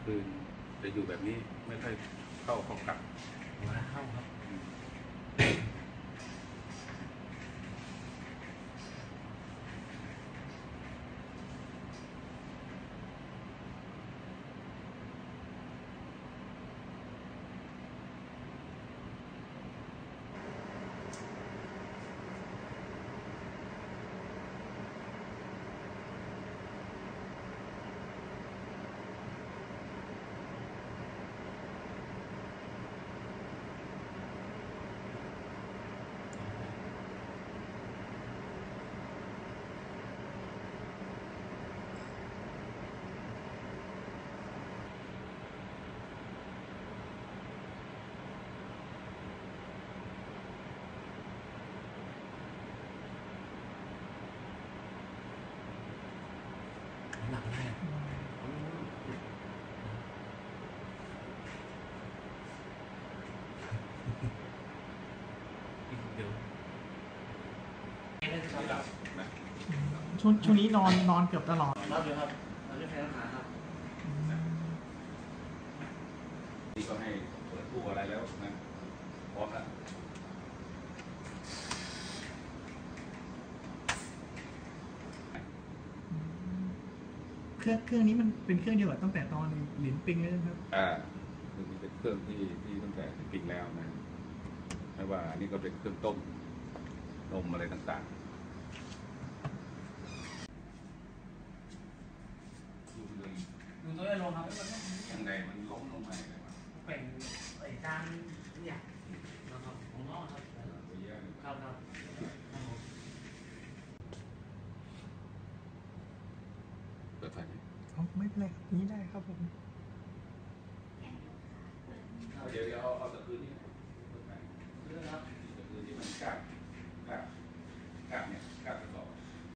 คืนจะอยู่แบบนี้ไม่ค่อยเข้ากลับเข้าครับหนักแน่เดี๋ยวไม่หลับนะช่วงนี้นอนเกือบตลอดรับอยู่ครับเราจะแพ้ขาครับนี่ก็ให้เปิดตู้อะไรแล้วนะพร้อมแล้วเครื่องนี้มันเป็นเครื่องเดียวกับตั้งแต่ตอนเหรียญปิงเลยนะครับคือนี่เป็นเครื่องที่ตั้งแต่ปิงแล้วนะไม่ว่าอันนี้ก็เป็นเครื่องต้มนมอะไรต่างๆดูเลยดูตัวได้ลงครับยังไงมันล้มลงมาเลยวะเป็นไอ้จานเนี่ยนะครับของน้องครับไปเยอะเลยครับครับเปิดไฟไหมไม่เป็นไรครับนี้ได้ครับผมเดี๋ยวเอาตะคืนนี้